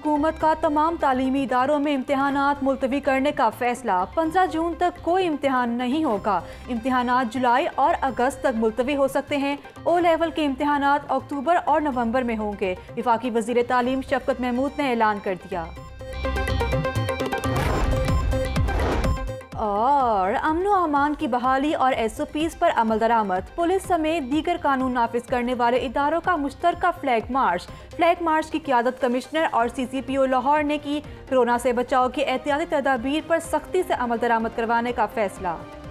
हुकूमत का तमाम तालीमी इदारों में इम्तिहानात मुलतवी करने का फैसला। 15 जून तक कोई इम्तिहान नहीं होगा। इम्तिहानात जुलाई और अगस्त तक मुलतवी हो सकते हैं। ओ लेवल के इम्तिहानात अक्टूबर और नवंबर में होंगे। वफाकी वज़ीर तालीम शफकत महमूद ने ऐलान कर दिया। और अमन व अमान की बहाली और SOPs पर अमल दरामद। पुलिस समेत दीगर कानून नाफिज करने वाले इदारों का मुश्तरका फ्लैग मार्च की क़ियादत कमिश्नर और CCPO लाहौर ने की। कोरोना से बचाव की एहतियाती तदाबीर पर सख्ती से अमल दरामद करवाने का फैसला।